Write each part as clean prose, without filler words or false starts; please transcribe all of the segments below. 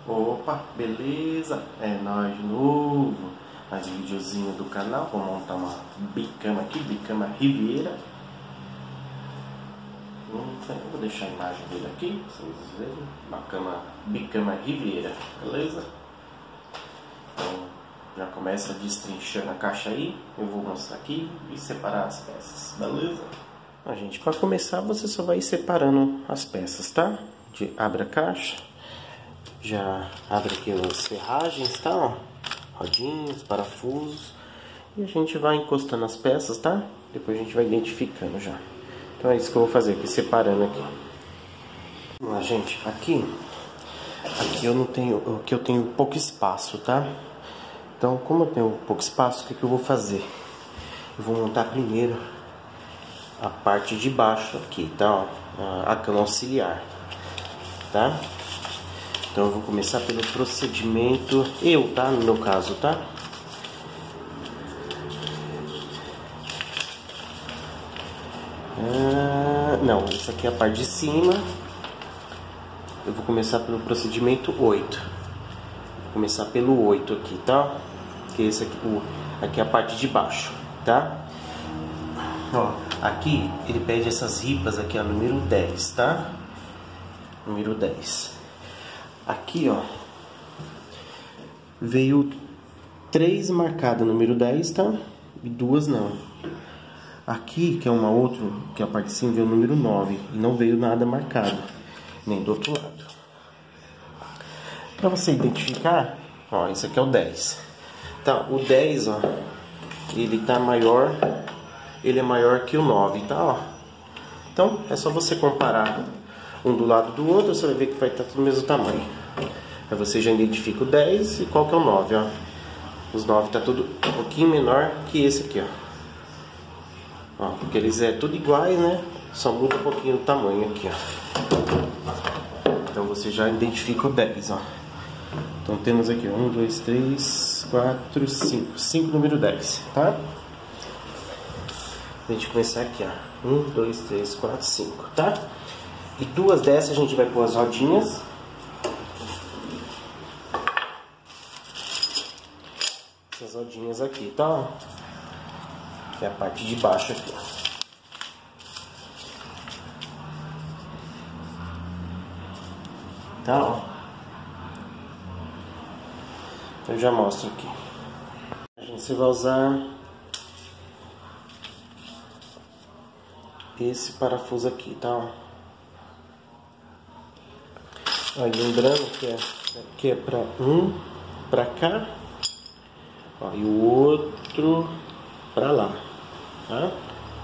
Opa, beleza? É nóis de novo. Mais um videozinho do canal. Vou montar uma bicama aqui, bicama Riviera. Vou deixar a imagem dele aqui, pra vocês verem. Bicama Riviera, beleza? Então já começa destrinchando a caixa aí. Eu vou mostrar aqui e separar as peças, beleza? Bom, gente, para começar você só vai separando as peças, tá? Abre a caixa. Já abre aqui as ferragens, tá? Ó, rodinhas, parafusos. E a gente vai encostando as peças, tá? Depois a gente vai identificando já. Então é isso que eu vou fazer aqui, separando aqui. Vamos lá, gente. Aqui eu não tenho, aqui eu tenho pouco espaço, tá? Então, como eu tenho pouco espaço, o que eu vou fazer? Eu vou montar primeiro a parte de baixo aqui, tá? Ó, a cama auxiliar, tá? Então eu vou começar pelo procedimento, tá? No meu caso, tá? Não, isso aqui é a parte de cima. Eu vou começar pelo procedimento 8. Vou começar pelo 8 aqui, tá? Que esse aqui é a parte de baixo, tá? Ó, aqui ele pede essas ripas aqui, ó, número 10, tá? Número 10. Aqui, ó, veio 3 marcadas, número 10, tá? E 2 não. Aqui, que é uma outra, que é a parte de cima, veio o número 9. E não veio nada marcado, nem do outro lado. Pra você identificar, ó, esse aqui é o 10. Tá, o 10, ó, ele tá maior, ele é maior que o 9, tá, ó. Então, é só você comparar um do lado do outro, você vai ver que vai estar tudo do mesmo tamanho. Aí você já identifica o 10 e qual que é o 9, ó. Os 9 tá tudo um pouquinho menor que esse aqui, ó. Porque eles é tudo iguais, né? Só muda um pouquinho o tamanho aqui, ó. Então você já identifica o 10, ó. Então temos aqui, ó, 1, 2, 3, 4, 5. 5 número 10, tá? A gente começar aqui, ó. 1, 2, 3, 4, 5, tá? E 2 dessas a gente vai pôr as rodinhas. Essas rodinhas aqui, tá? Que é a parte de baixo aqui, ó. Tá, ó. Eu já mostro aqui. Você vai usar esse parafuso aqui, tá? Ó. Aí, lembrando que é para um para cá, ó, e o outro para lá, tá?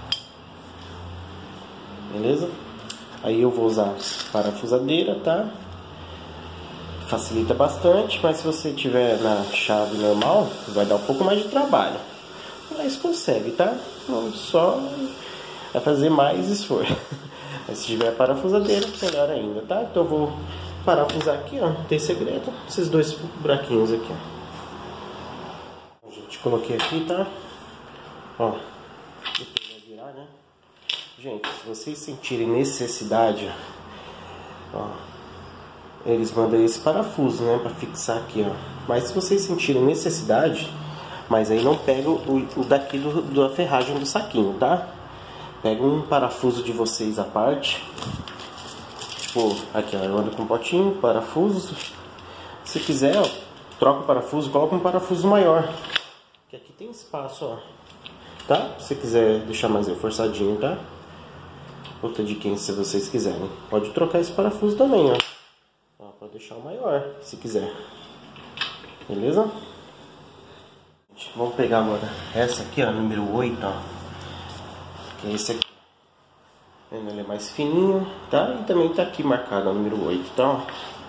Beleza? Aí eu vou usar parafusadeira, tá? Facilita bastante, mas se você tiver na chave normal, vai dar um pouco mais de trabalho. Mas consegue, tá? Não só vai fazer mais esforço. Mas se tiver parafusadeira, melhor ainda, tá? Então eu vou parafusar aqui, ó, tem segredo, esses 2 buraquinhos aqui, ó. Gente, coloquei aqui, tá? Ó, depois vai virar, né? Gente, se vocês sentirem necessidade, ó, eles mandam esse parafuso, né, pra fixar aqui, ó. Mas se vocês sentirem necessidade, mas aí não pega o daqui da ferragem do saquinho, tá? Pega um parafuso de vocês à parte. Tipo, aqui, ó, eu ando com um potinho, parafuso. Se quiser, ó, troca o parafuso, coloca um parafuso maior. Que aqui tem espaço, ó. Tá? Se quiser deixar mais reforçadinho, tá? Outra dica, se vocês quiserem. Pode trocar esse parafuso também, ó. Ó, pode deixar o maior, se quiser. Beleza? Vamos pegar agora essa aqui, ó, número 8, ó. Que é esse aqui. Ele é mais fininho, tá? E também tá aqui marcado, ó, número 8, tá?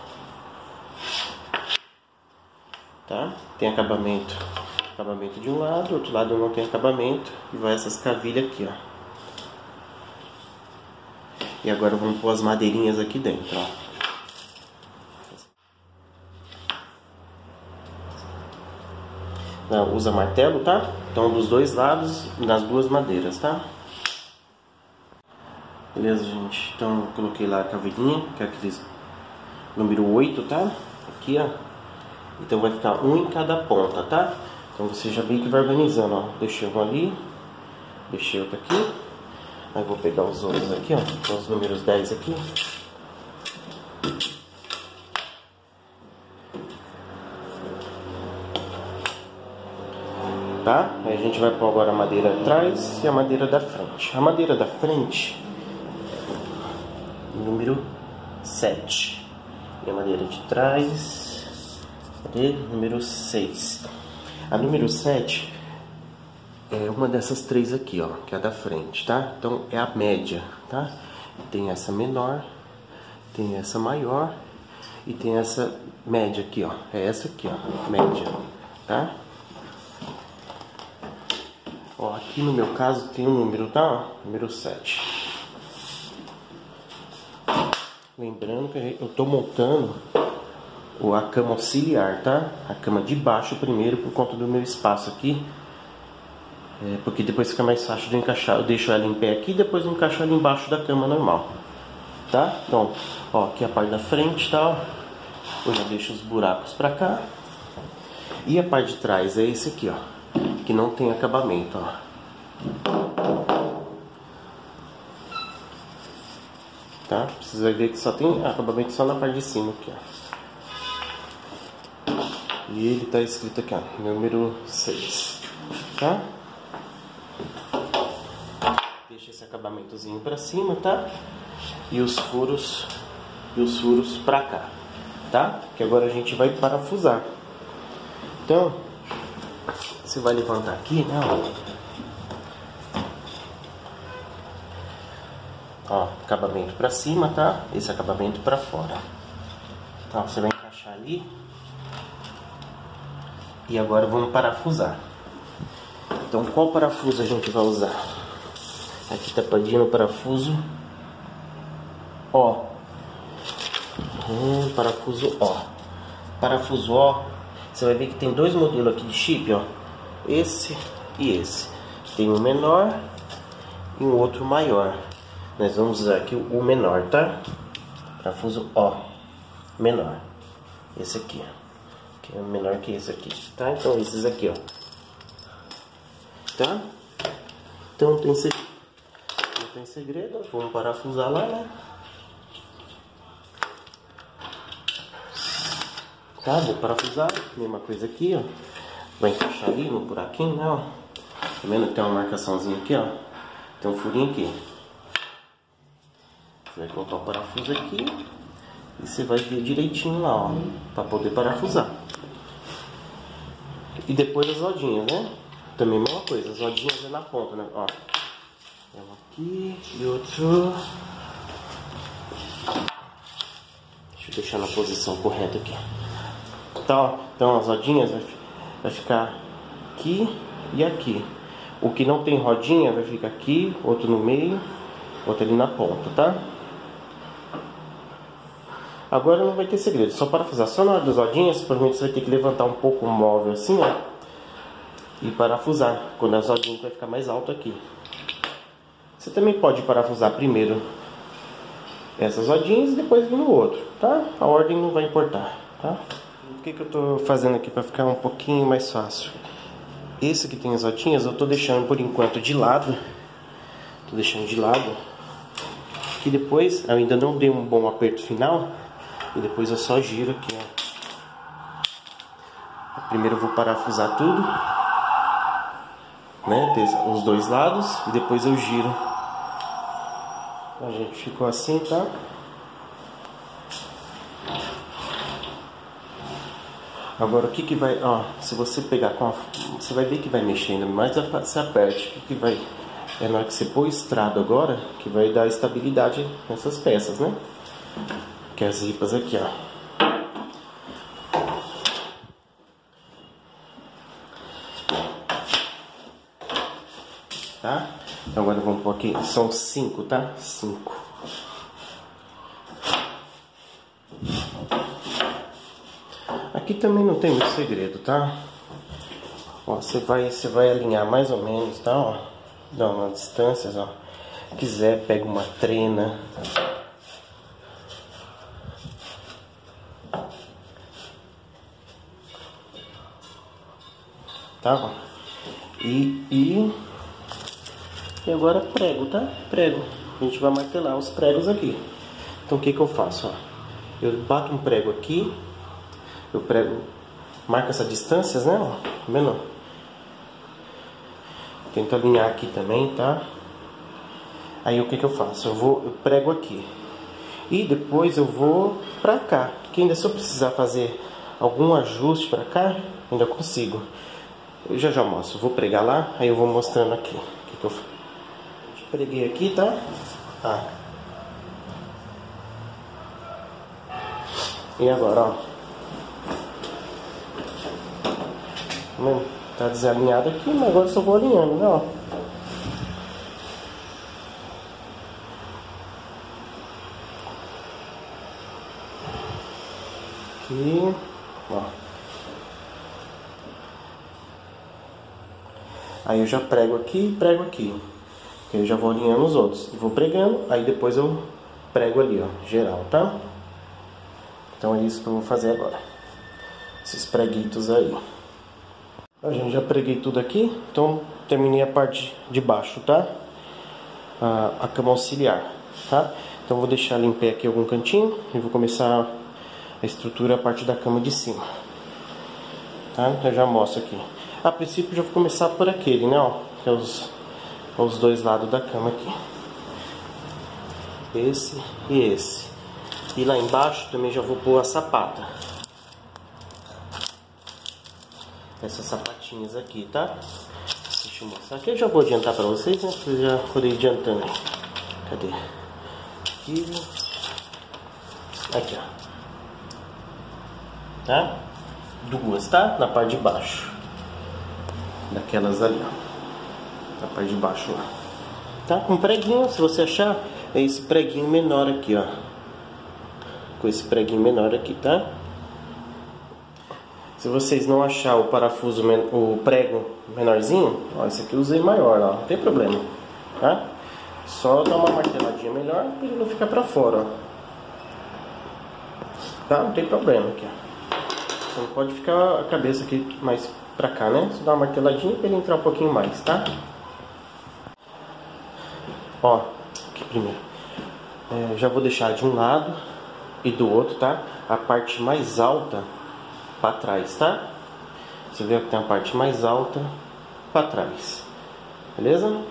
Tá? Tem acabamento de um lado, do outro lado não tem acabamento. E vai essas cavilhas aqui, ó. E agora vamos pôr as madeirinhas aqui dentro, ó. Não, usa martelo, tá? Então dos dois lados, nas 2 madeiras, tá? Beleza, gente? Então eu coloquei lá a cavilhinha, que é aqueles número 8, tá? Aqui aqui, ó. Então vai ficar um em cada ponta, tá? Então você já vem que vai organizando, ó. Deixei um ali, deixei outro aqui. Aí vou pegar os outros aqui, ó. Os números 10 aqui. Tá? Aí a gente vai pôr agora a madeira atrás e a madeira da frente. A madeira da frente, número 7. E a madeira de trás, cadê? Número 6. A número 7 é uma dessas três aqui, ó, que é a da frente, tá? Então é a média, tá? Tem essa menor, tem essa maior e tem essa média aqui, ó. É essa aqui, ó, média, tá? Ó, aqui no meu caso tem um número, tá? Ó, número 7. Lembrando que eu tô montando a cama auxiliar, tá? A cama de baixo primeiro por conta do meu espaço aqui. Porque depois fica mais fácil de encaixar. Eu deixo ela em pé aqui e depois eu encaixo ela embaixo da cama normal. Tá? Então, ó, aqui a parte da frente, tá? Ó. Eu já deixo os buracos pra cá. E a parte de trás é esse aqui, ó. Que não tem acabamento, ó. Tá? Vocês vão ver que só tem acabamento só na parte de cima aqui, ó. E ele tá escrito aqui, ó, número 6. Tá? Deixa esse acabamentozinho pra cima, tá? E os furos pra cá, tá? Que agora a gente vai parafusar. Então, você vai levantar aqui, né? Ó, acabamento pra cima, tá? Esse acabamento pra fora. Ó, você vai encaixar ali. E agora vamos parafusar. Então, qual parafuso a gente vai usar? Aqui tá pedindo o parafuso O. Parafuso O. Parafuso O, você vai ver que tem dois modelos aqui de chip, ó. Esse e esse. Tem um menor e um outro maior. Nós vamos usar aqui o menor, tá? Parafuso O. Menor. Esse aqui, ó. Que é menor que esse aqui, tá? Então esses aqui, ó. Tá? Então não tem segredo. Vamos parafusar lá, né? Tá? Vou parafusar. Mesma coisa aqui, ó. Vai encaixar ali no buraquinho, né? Ó. Tá vendo? Tem uma marcaçãozinha aqui, ó. Tem um furinho aqui. Você vai colocar o parafuso aqui. E você vai ver direitinho lá, ó. Pra poder parafusar. E depois as rodinhas, né? Também a mesma coisa. As rodinhas é na ponta, né? Ó. Um aqui e outro. Deixa eu deixar na posição correta aqui. Então as rodinhas vai ficar aqui e aqui. O que não tem rodinha vai ficar aqui, outro no meio, outro ali na ponta, tá? Agora não vai ter segredo, só parafusar. Só na hora das rodinhas, provavelmente você vai ter que levantar um pouco o móvel assim, ó. E parafusar, quando as rodinhas vai ficar mais alto aqui. Você também pode parafusar primeiro essas rodinhas e depois vir no outro, tá? A ordem não vai importar, tá? O que eu tô fazendo aqui para ficar um pouquinho mais fácil? Esse que tem as rodinhas eu tô deixando por enquanto de lado. Tô deixando de lado. Que depois eu ainda não dei um bom aperto final. E depois eu só giro aqui, ó. Primeiro eu vou parafusar tudo, né? Os dois lados. E depois eu giro. A gente ficou assim, tá? Agora o que vai, ó, se você pegar com a, você vai ver que vai mexendo, mas você aperte, o que vai, é na hora que você pôr o estrado agora, que vai dar estabilidade nessas peças, né? Que é as ripas aqui, ó. Tá? Então agora vamos pôr aqui, são 5, tá? 5. Aqui também não tem muito segredo, tá? Ó, você vai alinhar mais ou menos, tá? Ó, dá uma distância, ó. Se quiser, pega uma trena. tá? E agora prego, tá? Prego. A gente vai martelar os pregos aqui. Então o que que eu faço, ó? Eu bato um prego aqui, eu prego, marco essas distâncias, né? Ó, tá vendo? Tento alinhar aqui também, tá? Aí o que que eu faço? Eu prego aqui. E depois eu vou pra cá. Porque ainda se eu precisar fazer algum ajuste pra cá, ainda consigo. Eu já mostro. Eu vou pregar lá, aí eu vou mostrando aqui. O que que eu faço? Preguei aqui, tá? Tá. E agora, ó. Tá desalinhado aqui, mas agora eu só vou alinhando, né, ó. Aqui, ó. Aí eu já prego aqui e prego aqui. Que eu já vou alinhando os outros. E vou pregando, aí depois eu prego ali, ó, geral, tá? Então é isso que eu vou fazer agora. Esses preguitos aí. A gente já preguei tudo aqui, então terminei a parte de baixo, tá? A cama auxiliar, tá? Então vou deixar limpar aqui algum cantinho e vou começar a estrutura, a parte da cama de cima, tá? Eu já mostro aqui. A princípio já vou começar por aquele, né, ó, que é os dois lados da cama aqui. Esse e esse. E lá embaixo também já vou pôr a sapata. Essas sapatinhas aqui, tá? Deixa eu mostrar aqui. Eu já vou adiantar pra vocês, né? Vocês já forem adiantando aí. Cadê? Aqui. Aqui, ó. Tá? Duas, tá? Na parte de baixo. Daquelas ali, ó. Na parte de baixo lá. Tá? Com preguinho, se você achar, é esse preguinho menor aqui, ó. Com esse preguinho menor aqui, tá? Se vocês não achar o parafuso, o prego menorzinho, ó, esse aqui eu usei maior, ó, não tem problema, tá? Só dar uma marteladinha melhor para ele não ficar pra fora, ó. Tá? Não tem problema aqui, ó. Só não pode ficar a cabeça aqui mais pra cá, né? Só dar uma marteladinha para ele entrar um pouquinho mais, tá? Ó, aqui primeiro. Já vou deixar de um lado e do outro, tá? A parte mais alta para trás, tá? Você vê que tem a parte mais alta para trás, beleza?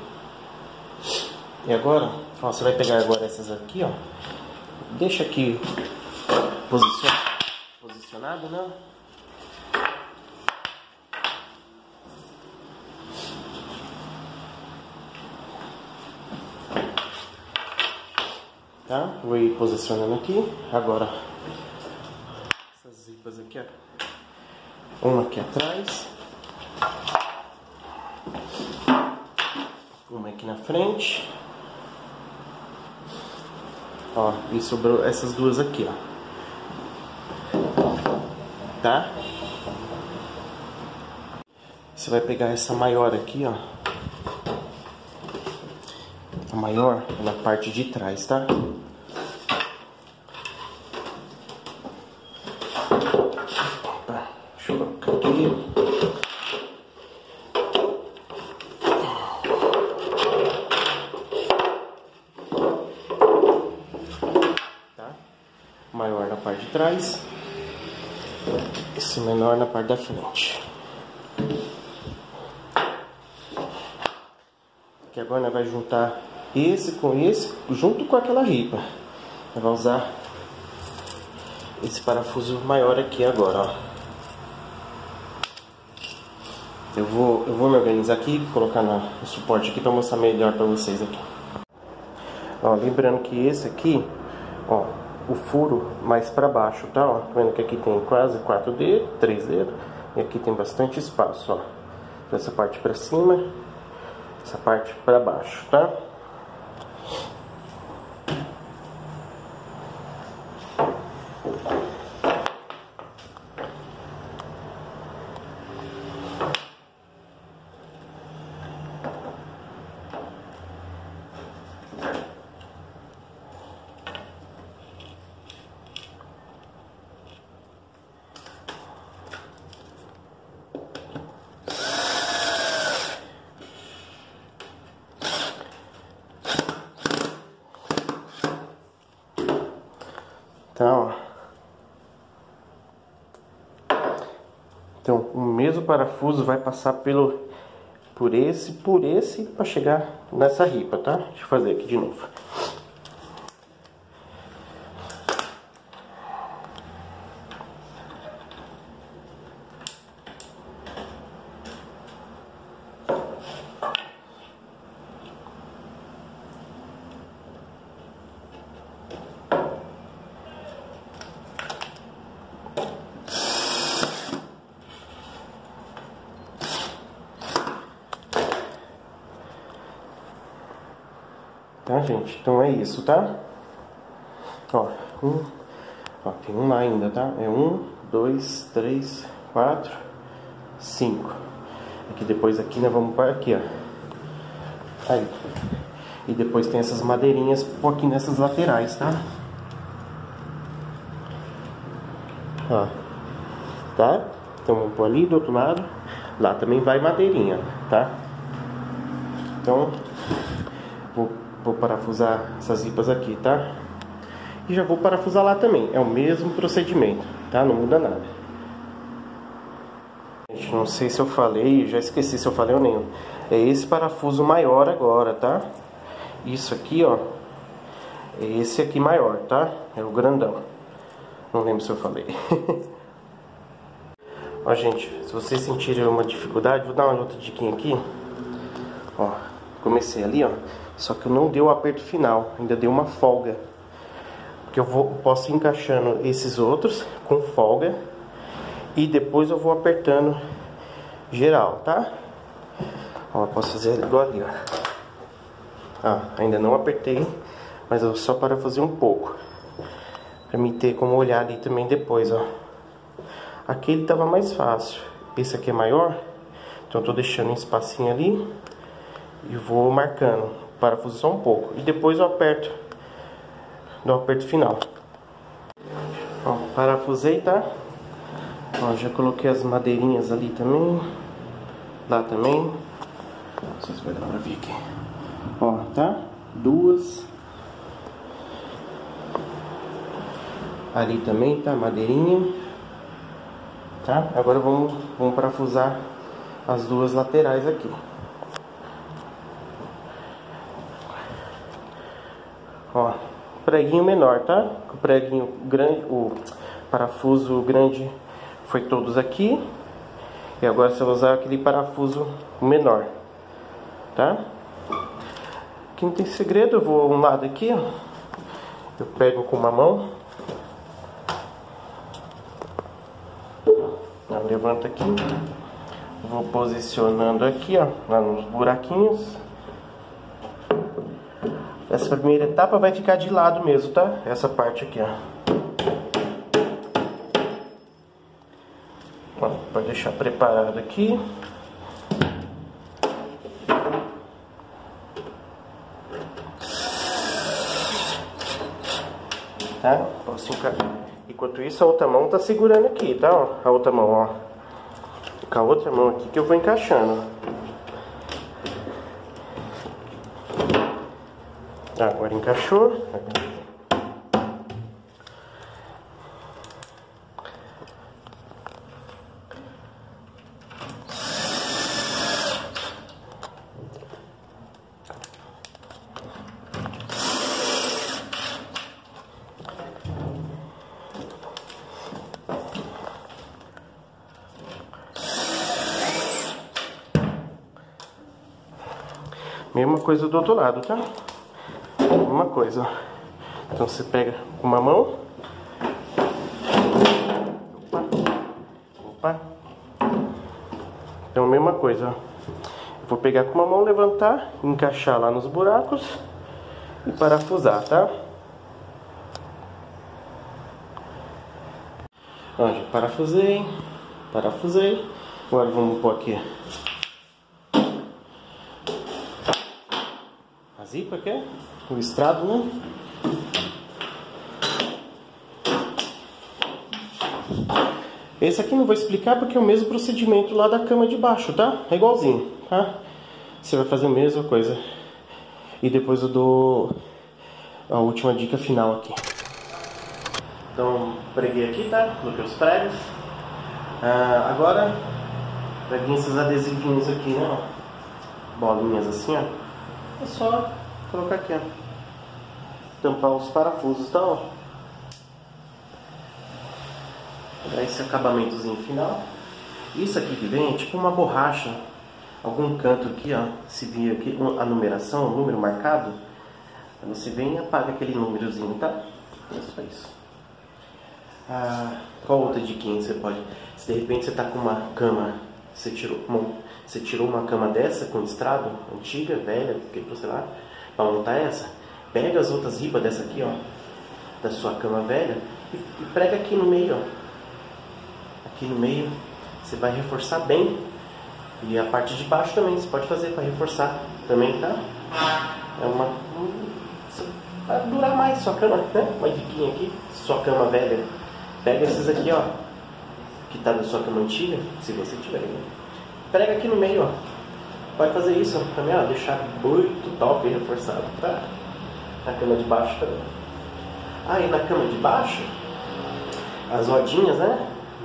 E agora, ó, você vai pegar agora essas aqui, ó. Deixa aqui posicionado, né? Tá? Vou ir posicionando aqui. Agora, essas zipas aqui, ó. Uma aqui atrás, uma aqui na frente, ó, e sobrou essas duas aqui, ó, tá? Você vai pegar essa maior aqui, ó, a maior na parte de trás, tá? Maior na parte de trás, esse menor na parte da frente. Aqui agora nós vamos juntar esse com esse, junto com aquela ripa. Nós vamos usar esse parafuso maior aqui agora, ó. Eu vou me organizar aqui, colocar no suporte aqui para mostrar melhor para vocês aqui. Ó, lembrando que esse aqui, ó, o furo mais para baixo, tá? Ó, tá vendo que aqui tem quase 4 dedos, 3 dedos, e aqui tem bastante espaço, ó. Essa parte para cima, essa parte para baixo, tá? Então, o mesmo parafuso vai passar por esse, para chegar nessa ripa, tá? Deixa eu fazer aqui de novo. Tá, gente? Então é isso, tá? Ó, tem um lá ainda, tá? É 1, 2, 3, 4, 5. Aqui depois aqui nós vamos para aqui, ó. Aí. E depois tem essas madeirinhas aqui nessas laterais, tá? Ó. Tá? Então vamos pôr ali do outro lado. Lá também vai madeirinha, tá? Então vou parafusar essas ripas aqui, tá? E já vou parafusar lá também. É o mesmo procedimento, tá? Não muda nada. Gente, não sei se eu falei, já esqueci se eu falei ou nem. É esse parafuso maior agora, tá? Isso aqui, ó. É esse aqui maior, tá? É o grandão. Não lembro se eu falei. Ó, gente, se vocês sentirem uma dificuldade, vou dar uma outra diquinha aqui. Ó, comecei ali, ó. Só que eu não dei o aperto final, ainda dei uma folga. Porque eu posso ir encaixando esses outros com folga. E depois eu vou apertando geral, tá? Ó, posso fazer igual ali, ó. Ah, ainda não apertei, mas eu só parafusei um pouco. Pra mim ter como olhar ali também depois, ó. Aquele tava mais fácil. Esse aqui é maior, então eu tô deixando um espacinho ali. E vou marcando, parafuso só um pouco. E depois eu aperto, dou o aperto final. Ó, parafusei, tá? Ó, já coloquei as madeirinhas ali também. Lá também. Não sei se vai dar pra ver aqui. Ó, tá? Duas. Ali também, tá? Madeirinha. Tá? Agora vamos parafusar as duas laterais aqui. Ó, preguinho menor, tá? O preguinho grande, o parafuso grande foi todos aqui. E agora você vai usar aquele parafuso menor, tá? Aqui não tem segredo, eu vou um lado aqui, ó. Eu pego com uma mão. Eu levanto aqui. Vou posicionando aqui, ó, lá nos buraquinhos. Essa primeira etapa vai ficar de lado mesmo, tá? Essa parte aqui, ó. Ó, pode deixar preparado aqui. Tá? Posso encaixar. Enquanto isso, a outra mão tá segurando aqui, tá? Ó, a outra mão, ó. Com a outra mão aqui que eu vou encaixando. Agora encaixou. Mesma coisa do outro lado, tá? Mesma coisa, ó. Então você pega com uma mão. Opa. Então mesma coisa, ó. Eu vou pegar com uma mão, levantar, encaixar lá nos buracos e parafusar, tá? Ó, já parafusei. Agora vamos pôr aqui a zipa aqui, o estrado, né? Esse aqui não vou explicar porque é o mesmo procedimento lá da cama de baixo, tá? É igualzinho, tá? Você vai fazer a mesma coisa. E depois eu dou a última dica final aqui. Então, preguei aqui, tá? Coloquei os pregos. Agora vai vir esses adesivinhos aqui, né? Ó. Bolinhas assim, ó. É só colocar aqui, ó. Tampar os parafusos, tá? Ó. Dar esse acabamentozinho final. Isso aqui que vem é tipo uma borracha. Algum canto aqui, ó. Se vir aqui a numeração, o número marcado, você vem e apaga aquele númerozinho, tá? É só isso. Qual outra diquinha você pode? Se de repente você tá com uma cama, você tirou uma cama dessa com estrado, antiga, velha, sei lá, para montar essa, pega as outras ribas dessa aqui, ó, da sua cama velha e prega aqui no meio, ó. Aqui no meio você vai reforçar bem, e a parte de baixo também você pode fazer para reforçar também, tá? Vai durar mais sua cama, né? Uma diquinha aqui, sua cama velha, pega esses aqui, ó, que tá da sua cama antiga, se você tiver, né? Prega aqui no meio, ó. Pode fazer isso também, ó, deixar muito top e reforçado, tá? Na cama de baixo também. E na cama de baixo, as rodinhas, né?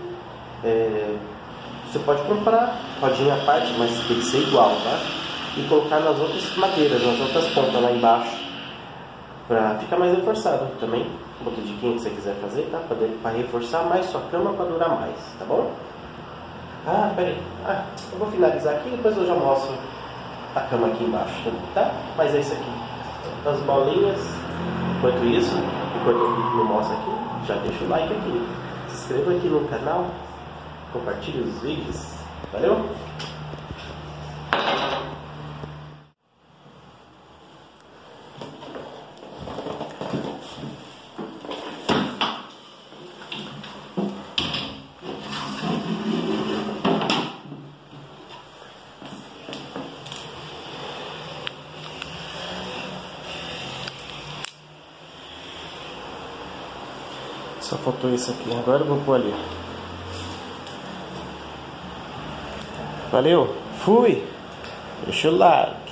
Você pode comprar rodinha à parte, mas tem que ser igual, tá? E colocar nas outras madeiras, nas outras pontas lá embaixo, pra ficar mais reforçado também. Outra diquinha que você quiser fazer, tá? Pra reforçar mais sua cama, pra durar mais, tá bom? Pera aí. Eu vou finalizar aqui e depois eu já mostro a cama aqui embaixo, tá? Mas é isso aqui. As bolinhas. Enquanto isso, enquanto o vídeo não mostra aqui, já deixa o like aqui. Se inscreva aqui no canal. Compartilhe os vídeos. Valeu? Só faltou isso aqui. Agora eu vou pôr ali. Valeu, fui, deixa o like.